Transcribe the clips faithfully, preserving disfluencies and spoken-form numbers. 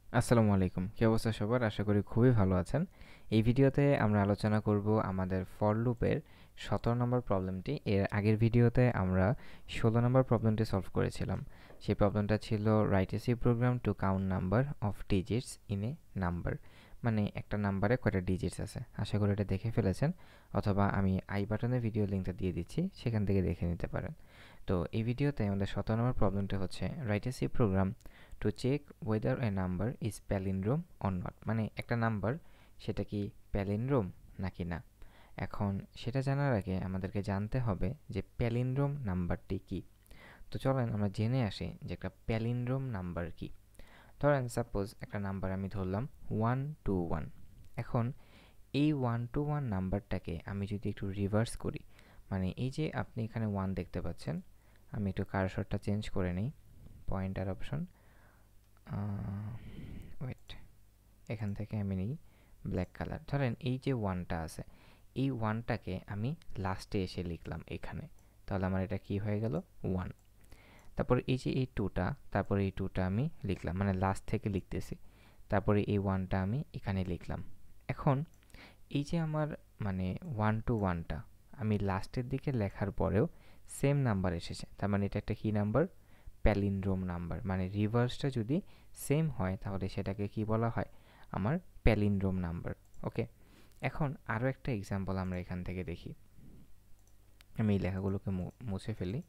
আসসালামু আলাইকুম। কি অবস্থা সবার? আশা করি খুবই ভালো আছেন। এই ভিডিওতে আমরা আলোচনা করব আমাদের ফর লুপের সতেরো নম্বর প্রবলেমটি। এর আগের ভিডিওতে আমরা ষোলো নম্বর প্রবলেমটি সলভ করেছিলাম। সেই প্রবলেমটা ছিল write a C program to count number of digits in a number. মানে একটা নাম্বারে কয়টা ডিজিটস আছে। আশা করি এটা দেখে ফেলেছেন, অথবা আমি আই বাটনে ভিডিও লিঙ্কটা দিয়ে দিচ্ছি, সেখান থেকে দেখে নিতে পারেন। তো এই ভিডিওতে আমাদের সতেরো নম্বর প্রবলেমটা হচ্ছে write a C program to check whether a number is palindrome or not. মানে একটা নাম্বার সেটা কি প্যালিন্ড্রোম নাকি না। এখন সেটা জানার আগে আমাদেরকে জানতে হবে যে প্যালিন্ড্রোম নাম্বারটি কি। তো চলেন আমরা জেনে আসি যে একটা প্যালিন্ড্রোম নাম্বার কি। ধরেন সাপোজ একটা নাম্বার আমি ধরলাম ওয়ান টু ওয়ান। এখন এই ওয়ান টু ওয়ান নাম্বারটাকে আমি যদি একটু রিভার্স করি, মানে এই যে আপনি এখানে ওয়ান দেখতে পাচ্ছেন, আমি একটু কার্সরটা চেঞ্জ করে নিই, পয়েন্টার অপশন, ওয়েট, এখান থেকে আমি নিই ব্ল্যাক কালার। ধরেন এই যে ওয়ানটা আছে, এই ওয়ানটাকে আমি লাস্টে এসে লিখলাম এখানে, তাহলে আমার এটা কি হয়ে গেল ওয়ান। তারপর এই যে এই টুটা, তারপরে এই টুটা আমি লিখলাম, মানে লাস্ট থেকে লিখতেছি, তারপরে এই ওয়ানটা আমি এখানে লিখলাম। এখন এই যে আমার মানে ওয়ান টু ওয়ানটা আমি লাস্টের দিকে লেখার পরেও সেম নাম্বার এসেছে, তার মানে এটা একটা কী নাম্বার? Palindrome number. মানে রিভার্সটা যদি সেম হয় তাহলে সেটাকে কি বলা হয়? আমার প্যালিন্ড্রোম নাম্বার। ওকে, এখন আরও একটা এক্সাম্পল আমরা এখান থেকে দেখি। আমি এই লেখাগুলোকে মুছে ফেলি।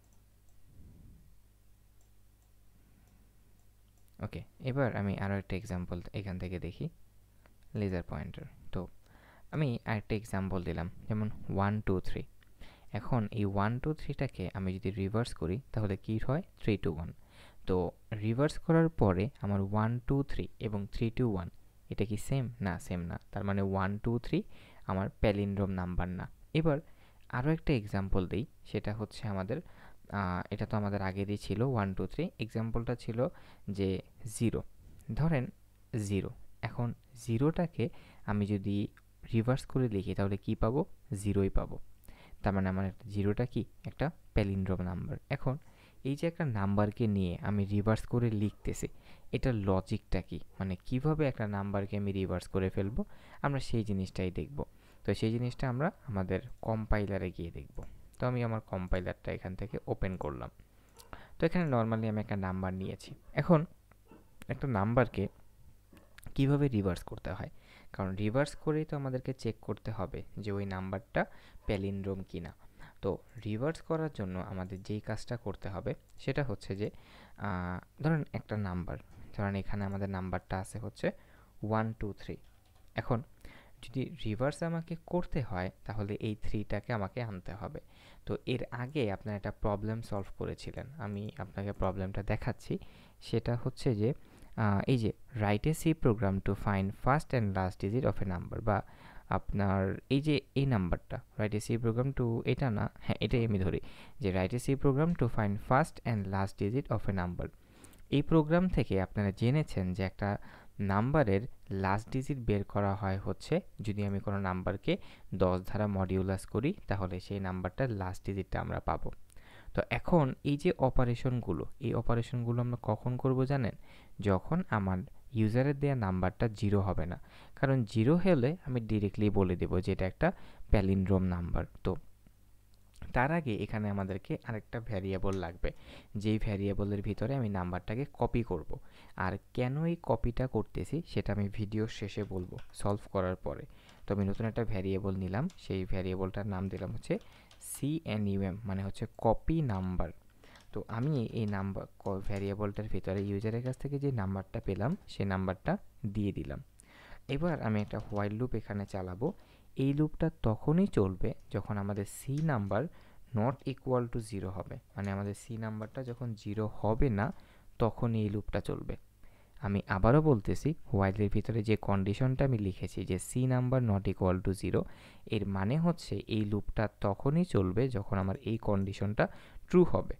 ওকে, এবার আমি আরও একটা এক্সাম্পল এখান থেকে দেখি, লেজার পয়েন্টার। তো আমি আরেকটা এক্সাম্পল দিলাম, যেমন ওয়ান টু থ্রি। এখন এই ওয়ান টু থ্রিটাকে আমি যদি রিভার্স করি তাহলে কী হয়? Three two one. তো রিভার্স করার পরে আমার ওয়ান টু থ্রি এবং থ্রি টু ওয়ান এটা কি সেম? না, সেম না। তার মানে ওয়ান টু থ্রি আমার প্যালিন্ড্রোম নাম্বার না। এবার আরও একটা এক্সাম্পল দিই, সেটা হচ্ছে আমাদের এটা তো আমাদের আগেরই ছিল ওয়ান টু থ্রি। এক্সাম্পলটা ছিল যে জিরো। ধরেন জিরো। এখন জিরোটাকে আমি যদি রিভার্স করে লিখি তাহলে কি পাবো? জিরোই পাবো। তার মানে আমার একটা জিরোটা কি? একটা প্যালিন্ড্রোম নাম্বার। এখন এই যে একটা নাম্বারকে নিয়ে আমি রিভার্স করে লিখতেছি, এটার লজিকটা কি? মানে কিভাবে একটা নাম্বারকে আমি রিভার্স করে ফেলবো, আমরা সেই জিনিসটাই দেখব। তো সেই জিনিসটা আমরা আমাদের কম্পাইলারে গিয়ে দেখব। তো আমি আমার কম্পাইলারটা এখান থেকে ওপেন করলাম। তো এখানে নর্মালি আমি একটা নাম্বার নিয়েছি। এখন একটা নাম্বারকে কিভাবে রিভার্স করতে হয়, কারণ রিভার্স করেই তো আমাদেরকে চেক করতে হবে যে ওই নাম্বারটা প্যালিন্ড্রোম কিনা। তো রিভার্স করার জন্য আমাদের যেই কাজটা করতে হবে সেটা হচ্ছে যে ধরেন একটা নাম্বার, ধরেন এখানে আমাদের নাম্বারটা আছে হচ্ছে ওয়ান টু থ্রি। এখন যদি রিভার্স আমাকে করতে হয় তাহলে এই থ্রিটাকে আমাকে আনতে হবে। তো এর আগে আপনারা একটা প্রবলেম সলভ করেছিলেন, আমি আপনাকে প্রবলেমটা দেখাচ্ছি। সেটা হচ্ছে যে এই যে write a C program to find first and last digit of a number, বা আপনার এই যে এই নাম্বারটা write a C program to, এটা না, হ্যাঁ এটাই আমি ধরি, যে write a C program to find first and last digit of a number. এই প্রোগ্রাম থেকে আপনারা জেনেছেন যে একটা নাম্বারের লাস্ট ডিজিট বের করা হয় হচ্ছে যদি আমি কোনো নাম্বারকে দশ দ্বারা মডিউলাস করি, তাহলে সেই নাম্বারটার লাস্ট ডিজিটটা আমরা পাবো। তো এখন এই যে অপারেশনগুলো, এই অপারেশনগুলো আমরা কখন করব জানেন? যখন আমার ইউজারের দেওয়া নাম্বারটা জিরো হবে না, কারণ জিরো হলে আমি ডিরেক্টলি বলে দেবো যে এটা একটা প্যালিন্ড্রোম নাম্বার। তো তার আগে এখানে আমাদেরকে আরেকটা ভ্যারিয়েবল লাগবে, যেই ভ্যারিয়েবলের ভিতরে আমি নাম্বারটাকে কপি করব। আর কেন এই কপিটা করতেছি সেটা আমি ভিডিওর শেষে বলবো সলভ করার পরে। তো আমি নতুন একটা ভ্যারিয়েবল নিলাম, সেই ভ্যারিয়েবলটার নাম দিলাম হচ্ছে সি এন ইউ এম, মানে হচ্ছে কপি নাম্বার। তো আমি এই নাম্বার ভ্যারিয়েবলটার ভিতরে ইউজারের কাছ থেকে যে নাম্বারটা পেলাম সেই নাম্বারটা দিয়ে দিলাম। এবার আমি একটা হোয়াইল লুপ এখানে চালাবো। এই লুপটা তখনই চলবে যখন আমাদের C number not equal to zero হবে, মানে আমাদের সি নাম্বারটা যখন জিরো হবে না তখনই এই লুপটা চলবে। আমি আবারও বলতেছি, হোয়াইলের ভিতরে যে কন্ডিশনটা আমি লিখেছি যে C number not equal to zero, এর মানে হচ্ছে এই লুপটা তখনই চলবে যখন আমার এই কন্ডিশনটা ট্রু হবে।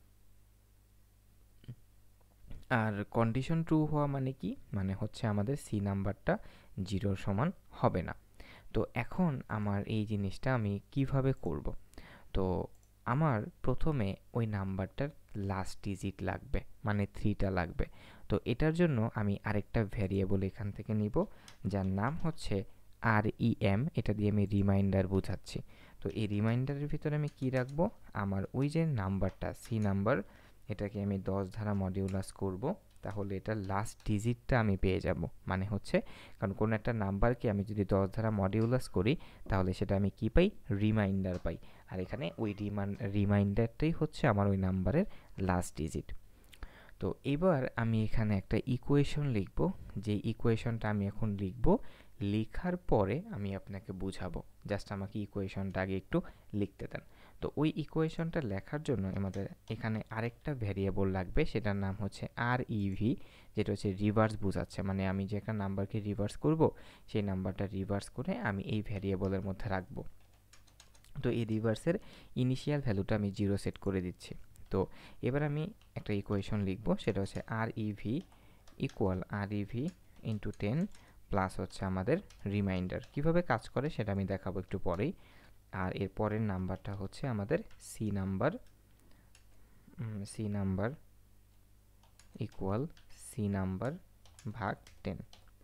আর কন্ডিশন ট্রু হওয়া মানে কি? মানে হচ্ছে আমাদের সি নাম্বারটা জিরোর সমান হবে না। তো এখন আমার এই জিনিসটা আমি কিভাবে করব? তো আমার প্রথমে ওই নাম্বারটার লাস্ট ডিজিট লাগবে, মানে থ্রিটা লাগবে। তো তো এটার জন্য আমি আরেকটা ভ্যারিয়েবল এখান থেকে নিব, যার নাম হচ্ছে আর ই এম। এটা দিয়ে আমি রিমাইন্ডার বোঝাচ্ছি। তো এই রিমাইন্ডারের ভিতরে আমি কি রাখবো, আমার ওই যে নাম্বারটা সি নাম্বার, এটাকে আমি দশ দ্বারা মডিউলাস করব, তাহলে এটা লাস্ট ডিজিটটা আমি পেয়ে যাব। মানে হচ্ছে, কারণ কোনো একটা নাম্বারকে আমি যদি দশ দ্বারা মডিউলাস করি তাহলে সেটা আমি কি পাই, রিমাইন্ডার পাই। আর এখানে ওই রিমাইন্ডারটাই হচ্ছে আমার ওই নাম্বারের লাস্ট ডিজিট। তো এবার আমি এখানে একটা ইকুয়েশন লিখব, যে ইকুয়েশনটা আমি এখন লিখব, লেখার পরে আমি আপনাকে বুঝাবো। জাস্ট আমাকে ইকুয়েশনটা আগে একটু লিখতে দেন। তো ওই ইকুয়েশনটা লেখার জন্য আমাদের এখানে আরেকটা ভ্যারিয়েবল লাগবে, সেটার নাম হচ্ছে আর ইভি, যেটা হচ্ছে রিভার্স বোঝাচ্ছে। মানে আমি যে একটা নাম্বারকে রিভার্স করব, সেই নাম্বারটা রিভার্স করে আমি এই ভ্যারিয়েবলের মধ্যে রাখবো। তো এই রিভার্সের ইনিশিয়াল ভ্যালুটা আমি জিরো সেট করে দিচ্ছি। তো এবার আমি একটা ইকুয়েশন লিখব, সেটা হচ্ছে R EV equal R EV into ten plus হচ্ছে আমাদের রিমাইন্ডার। কিভাবে কাজ করে সেটা আমি দেখাবো একটু পরেই। আর এর পরের নাম্বারটা হচ্ছে আমাদের C number, C number equal C number ভাগ টেন।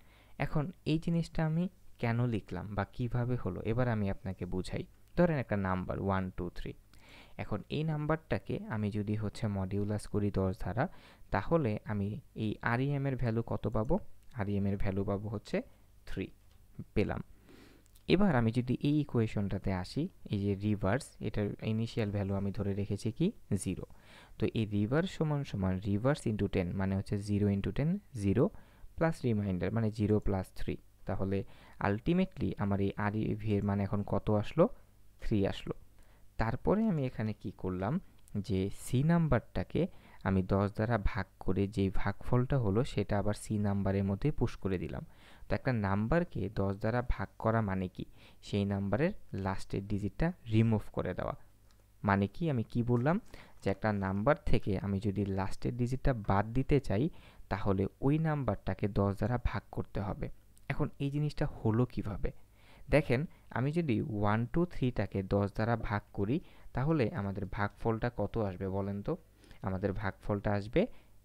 এখন এই জিনিসটা আমি কেন লিখলাম বা কিভাবে হলো, এবার আমি আপনাকে বুঝাই। ধরেন একটা নাম্বার ওয়ান টু থ্রি, এখন এই নাম্বারটাকে আমি যদি হচ্ছে মডিউলাস করি দশ দ্বারা, তাহলে আমি এই আর ই এম এর ভ্যালু কত পাবো, আর ই এম এর ভ্যালু পাবো হচ্ছে থ্রি পেলাম। এবার আমি যদি এই ইকুয়েশনটাতে আসি, এই যে রিভার্স, এটার ইনিশিয়াল ভ্যালু আমি ধরে রেখেছি কি জিরো। তো এই রিভার্স সমান সমান রিভার্স ইন্টু টেন, মানে হচ্ছে zero into ten zero, plus remainder মানে জিরো প্লাস থ্রি। তাহলে আলটিমেটলি আমার এই আর ই ভি এর মানে এখন কত আসলো, থ্রি আসলো। তারপরে আমি এখানে কি করলাম, যে সি নাম্বারটাকে আমি দশ দ্বারা ভাগ করে যেই ভাগফলটা হলো সেটা আবার সি নাম্বারের মধ্যে পুশ করে দিলাম। তো একটা নাম্বারকে দশ দ্বারা ভাগ করা মানে কি, সেই নাম্বারের লাস্টের ডিজিটটা রিমুভ করে দেওয়া। মানে কি, আমি কি বললাম, যে একটা নাম্বার থেকে আমি যদি লাস্টের ডিজিটটা বাদ দিতে চাই, তাহলে ওই নাম্বারটাকে দশ দ্বারা ভাগ করতে হবে। এখন এই জিনিসটা হলো কিভাবে, দেখেন, আমি যদি ওয়ান টু থ্রিটাকে দশ দ্বারা ভাগ করি, তাহলে আমাদের ভাগফলটা কত আসবে বলেন তো? আমাদের ভাগফলটা আসবে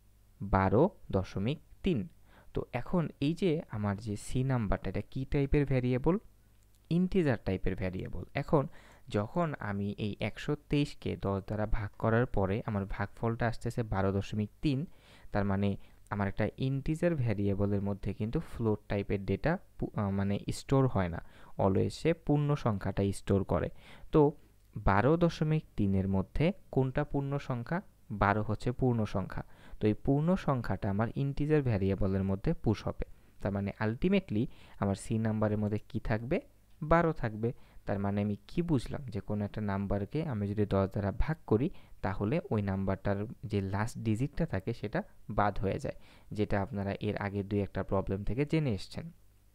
বারো দশমিক তিন। তো এখন এই যে আমার যে সি নাম্বারটা, এটা কী টাইপের ভ্যারিয়েবল, ইন্টিজার টাইপের ভ্যারিয়েবল। এখন যখন আমি এই একশো তেইশকে দশ দ্বারা ভাগ করার পরে আমার ভাগফলটা আসতেছে বারো দশমিক তিন, তার মানে আমার একটা ইন্টিজার ভ্যারিয়েবলের মধ্যে কিন্তু ফ্লোট টাইপের ডেটা মানে স্টোর হয় না, অলওয়েজ সে পূর্ণ সংখ্যাটা স্টোর করে। তো বারো দশমিক তিনের মধ্যে কোনটা পূর্ণ সংখ্যা, বারো হচ্ছে পূর্ণ সংখ্যা। তো এই পূর্ণ সংখ্যাটা আমার ইন্টিজার ভ্যারিয়েবলের মধ্যে পুশ হবে। তার মানে আলটিমেটলি আমার সি নাম্বারের মধ্যে কি থাকবে, বারো থাকবে। তার মানে আমি কি বুঝলাম, যে কোনো একটা নাম্বারকে আমি যদি দশ দ্বারা ভাগ করি, তাহলে ওই নাম্বারটার যে লাস্ট ডিজিটটা থাকে সেটা বাদ হয়ে যায়, যেটা আপনারা এর আগে দুই একটা প্রবলেম থেকে জেনে এসছেন।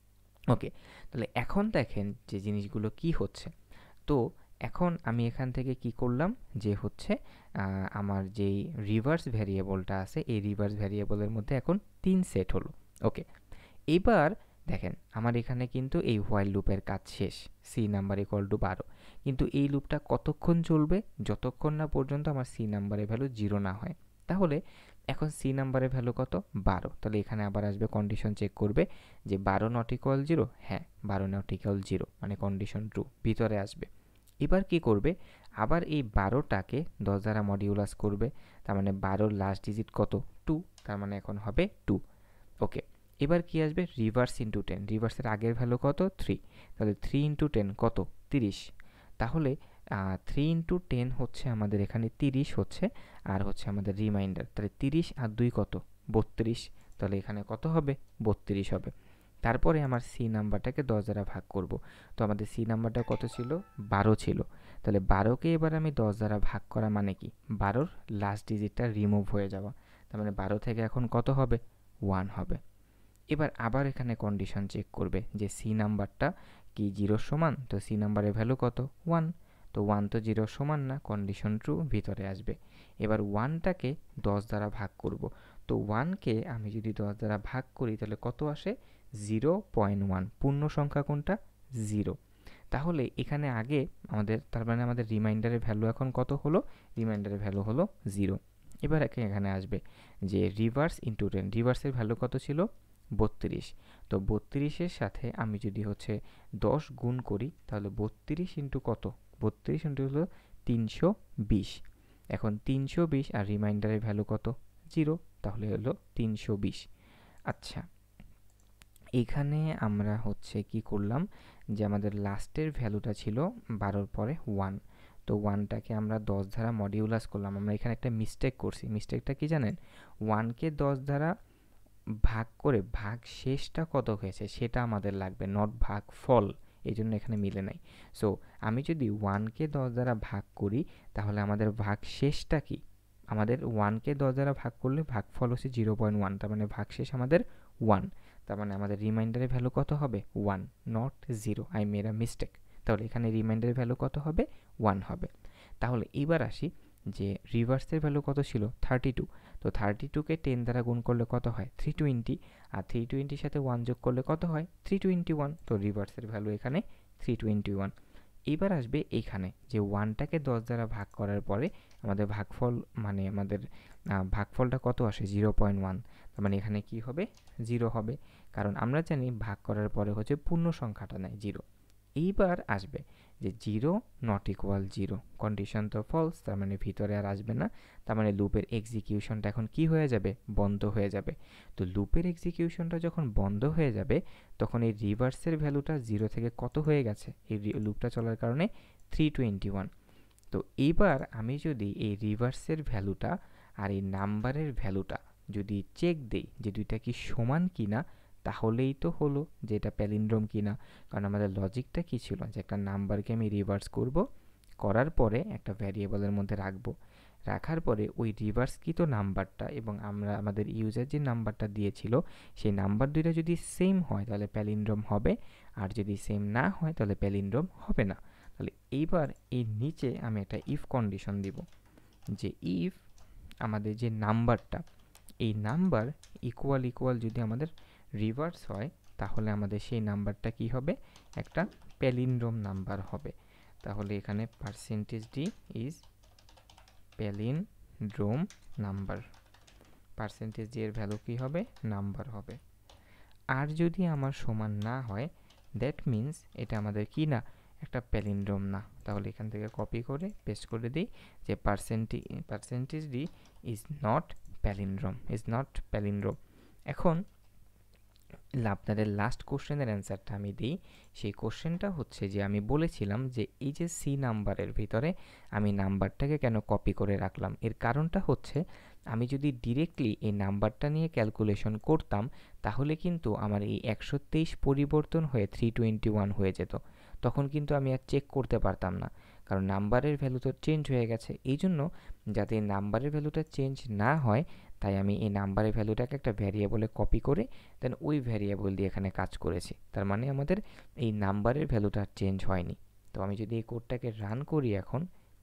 ওকে, তাহলে এখন দেখেন যে জিনিসগুলো কি হচ্ছে। তো এখন আমি এখান থেকে কি করলাম, যে হচ্ছে আমার যেই রিভার্স ভ্যারিয়েবলটা আছে, এই রিভার্স ভ্যারিয়েবলের মধ্যে এখন তিন সেট হলো। ওকে, এবার দেখেন আমার এখানে কিন্তু এই হোয়াইল লুপের কাজ শেষ, সি নাম্বার ইকুয়াল টু বারো। কিন্তু এই লুপটা কতক্ষণ চলবে, যতক্ষণ না পর্যন্ত আমার সি নাম্বারের ভ্যালু জিরো না হয়। তাহলে এখন সি নাম্বারের ভ্যালু কত, বারো। তাহলে এখানে আবার আসবে কন্ডিশন চেক করবে যে বারো নট ইকুয়াল জিরো, হ্যাঁ বারো নট ইকুয়াল জিরো, মানে কন্ডিশন ট্রু, ভিতরে আসবে। এবার কি করবে, আবার এই বারোটাকে দশ দ্বারা মডিউলাস করবে, তার মানে বারোর লাস্ট ডিজিট কত, টু, তার মানে এখন হবে টু। ওকে, এবার কি আসবে, রিভার্স ইন্টু টেন, রিভার্সের আগের ভ্যালু কত, থ্রি, তাহলে থ্রি ইন্টু টেন কত, তিরিশ। তাহলে থ্রি ইন্টু টেন হচ্ছে আমাদের এখানে তিরিশ হচ্ছে, আর হচ্ছে আমাদের রিমাইন্ডার, তাহলে তিরিশ আর দুই কত, বত্রিশ। তাহলে এখানে কত হবে, বত্রিশ হবে। তারপরে আমার সি নাম্বারটাকে দশ দ্বারা ভাগ করব। তো আমাদের সি নাম্বারটা কত ছিল, বারো ছিল। তাহলে বারোকে এবার আমি দশ দ্বারা ভাগ করা মানে কি, বারোর লাস্ট ডিজিটটা রিমুভ হয়ে যাওয়া, তার মানে বারো থেকে এখন কত হবে, ওয়ান হবে। এবার আবার এখানে কন্ডিশন চেক করবে যে সি নাম্বারটা কি জিরোর সমান, তো সি নাম্বারের ভ্যালু কত, ওয়ান। তো ওয়ান তো জিরোর সমান না, কন্ডিশন ট্রু, ভিতরে আসবে। এবার ওয়ানটাকে দশ দ্বারা ভাগ করব। তো ওয়ানকে আমি যদি দশ দ্বারা ভাগ করি তাহলে কত আসে, জিরো পয়েন্ট ওয়ান। পূর্ণ সংখ্যা কোনটা, জিরো। তাহলে এখানে আগে আমাদের, তার মানে আমাদের রিমাইন্ডারের ভ্যালু এখন কত হলো, রিমাইন্ডারের ভ্যালু হলো জিরো। এবার এখানে আসবে যে রিভার্স ইন্টু টেন, রিভার্সের ভ্যালু কত ছিল বত্রিশ, তো বত্রিশের সাথে আমি যদি হচ্ছে দশ গুণ করি তাহলে বত্রিশ ইন্টু কত, বত্রিশ ইন্টু হলো তিনশো বিশ। এখন তিনশো বিশ আর রিমাইন্ডারের ভ্যালু কত জিরো, তাহলে হলো তিনশো বিশ। আচ্ছা, এখানে আমরা হচ্ছে কি করলাম যে আমাদের লাস্টের ভ্যালুটা ছিল বারোর পরে ওয়ান, তো ওয়ানটাকে আমরা দশ দ্বারা মডিউলাস করলাম। আমরা এখানে একটা মিস্টেক করছি, মিস্টেকটা কি জানেন, ওয়ানকে দশ দ্বারা ভাগ করে ভাগ শেষটা কত হয়েছে সেটা আমাদের লাগবে, নট ভাগ ফল, এই জন্য এখানে মিলে নাই। সো আমি যদি ওয়ানকে দশ দ্বারা ভাগ করি তাহলে আমাদের ভাগ শেষটা কি, আমাদের ওয়ানকে দশ দ্বারা ভাগ করলে ভাগফল হচ্ছে জিরো পয়েন্ট ওয়ান, তার মানে ভাগ শেষ আমাদের ওয়ান, তার মানে আমাদের রিমাইন্ডারের ভ্যালু কত হবে one, not zero, I made a mistake. তাহলে এখানে রিমাইন্ডারের ভ্যালু কত হবে ওয়ান হবে। তাহলে এবার আসি যে রিভার্সের ভ্যালু কত ছিল থার্টি টু, তো থার্টি টুকে টেন দ্বারা গুণ করলে কত হয় থ্রি টোয়েন্টি, আর থ্রি টোয়েন্টির সাথে ওয়ান যোগ করলে কত হয় থ্রি টোয়েন্টি ওয়ান, তো রিভার্সের ভ্যালু এখানে থ্রি টোয়েন্টি ওয়ান। এবার আসবে এখানে যে ওয়ানটাকে দশ দ্বারা ভাগ করার পরে আমাদের ভাগফল মানে আমাদের ভাগফলটা কত আসে জিরো পয়েন্ট ওয়ান, তার মানে এখানে কি হবে জিরো হবে, কারণ আমরা জানি ভাগ করার পরে হচ্ছে পূর্ণ সংখ্যাটা নেয় জিরো। এইবার আসবে যে zero not equal zero, condition তো ফলস, তার মানে ভিতরে আর আসবে না, তার মানে লুপের এক্সিকিউশনটা এখন কি হয়ে যাবে বন্ধ হয়ে যাবে। তো লুপের এক্সিকিউশনটা যখন বন্ধ হয়ে যাবে তখন এই রিভার্সের ভ্যালুটা জিরো থেকে কত হয়ে গেছে, এই লুপটা চলার কারণে থ্রি টোয়েন্টি ওয়ান। তো এইবার আমি যদি এই রিভার্সের ভ্যালুটা আর এই নাম্বারের ভ্যালুটা যদি চেক দেই যে দুইটা কি সমান কিনা, তাহলেই তো হলো যে এটা প্যালিন্ড্রোম কিনা। কারণ আমাদের লজিকটা কি ছিল যে একটা নাম্বারকে আমি রিভার্স করব, করার পরে একটা ভ্যারিয়েবলের মধ্যে রাখবো, রাখার পরে ওই রিভার্সকৃত নাম্বারটা এবং আমরা আমাদের ইউজার যে নাম্বারটা দিয়েছিল সেই নাম্বার দুইটা যদি সেম হয় তাহলে প্যালিন্ড্রোম হবে, আর যদি সেম না হয় তাহলে প্যালিন্ড্রোম হবে না। তাহলে এইবার এই নিচে আমি একটা ইফ কন্ডিশন দিব যে ইফ আমাদের যে নাম্বারটা এই নাম্বার ইকুয়াল ইকুয়াল যদি আমাদের রিভার্স হয় তাহলে আমাদের সেই নাম্বারটা কি হবে একটা প্যালিন্ড্রোম নাম্বার হবে। তাহলে এখানে percentage D is palindrome number, percentage D এর ভ্যালু কি হবে নাম্বার হবে। আর যদি আমার সমান না হয় দ্যাট মিন্স এটা আমাদের কি না একটা প্যালিন্ড্রোম না। তাহলে এখান থেকে কপি করে পেস্ট করে দিই যে percentage percentage D is not palindrome, is not palindrome. এখন আপনাদের লাস্ট কোশ্চেনের অ্যান্সারটা আমি দিই। সেই কোশ্চেনটা হচ্ছে যে আমি বলেছিলাম যে এই যে সি নাম্বারের ভিতরে আমি নাম্বারটাকে কেন কপি করে রাখলাম, এর কারণটা হচ্ছে আমি যদি ডিরেক্টলি এই নাম্বারটা নিয়ে ক্যালকুলেশন করতাম তাহলে কিন্তু আমার এই একশো তেইশ পরিবর্তন হয়ে থ্রি টোয়েন্টি ওয়ান হয়ে যেত, তখন কিন্তু আমি আর চেক করতে পারতাম না, কারণ নাম্বারের ভ্যালু তো চেঞ্জ হয়ে গেছে। এই জন্য যাতে নাম্বারের ভ্যালুটা চেঞ্জ না হয় তাই আমি এই নাম্বারের ভ্যালুটাকে একটা ভ্যারিয়েবলে কপি করে দেন ওই ভ্যারিয়েবল দিয়ে এখানে কাজ করেছি, তার মানে আমাদের এই নাম্বারের ভ্যালুটা চেঞ্জ হয়নি। তো আমি যদি এই কোডটাকে রান করি এখন,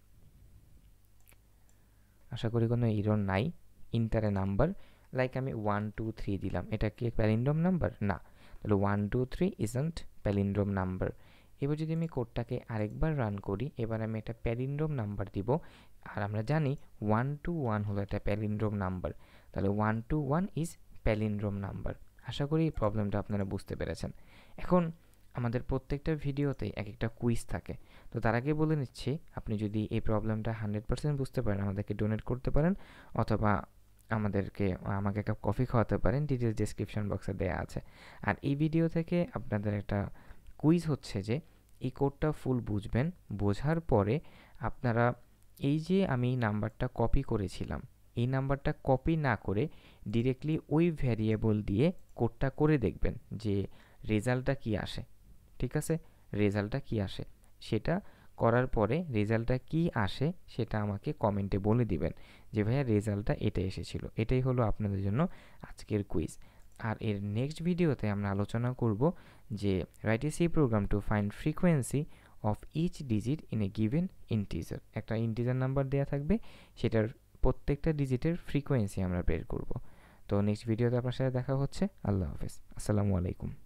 আশা করি কোনো এরর নাই, ইন্টারে নাম্বার লাইক আমি ওয়ান টু থ্রি দিলাম, এটা কি প্যালিন্ড্রোম নাম্বার না, তাহলে one two three isn't palindrome number. এবার যদি আমি কোডটাকে আরেকবার রান করি, এবার আমি একটা প্যালিন্ড্রোম নাম্বার দিব, আর আমরা জানি ওয়ান টু ওয়ান হলো একটা প্যালিন্ড্রোম নাম্বার, তাহলে one two one is palindrome number. আশা করি এই প্রবলেমটা আপনারা বুঝতে পেরেছেন। এখন আমাদের প্রত্যেকটা ভিডিওতেই এক একটা কুইজ থাকে, তো তার আগে বলে নিচ্ছি আপনি যদি এই প্রবলেমটা হান্ড্রেড পার্সেন্ট বুঝতে পারেন আমাদেরকে ডোনেট করতে পারেন, অথবা আমাদেরকে আমাকে একটা কফি খাওয়াতে পারেন, ডিটেলস ডেসক্রিপশন বক্সে দেওয়া আছে। আর এই ভিডিও থেকে আপনাদের একটা কুইজ হচ্ছে যে এই কোডটা ফুল বুঝবেন, বোঝার পরে আপনারা এই যে আমি নাম্বারটা কপি করেছিলাম এই নাম্বারটা কপি না করে ডিরেক্টলি ওই ভ্যারিয়েবল দিয়ে কোডটা করে দেখবেন যে রেজাল্টটা কি আসে। ঠিক আছে, রেজাল্টটা কি আসে সেটা করার পরে রেজাল্টটা কি আসে সেটা আমাকে কমেন্টে বলে দিবেন যে ভাইয়া রেজাল্টটা এটা এসেছিল। এটাই হলো আপনাদের জন্য আজকের কুইজ। আর এর নেক্সট ভিডিওতে আমরা আলোচনা করব যে write a C program to find frequency of each digit in a given integer. একটা ইন্টিজার নাম্বার দেওয়া থাকবে, সেটার প্রত্যেকটা ডিজিটের ফ্রিকোয়েন্সি আমরা বের করব। তো নেক্সট ভিডিওতে আপনার সাথে দেখা হচ্ছে। আল্লাহ হাফেজ, আসসালামু আলাইকুম।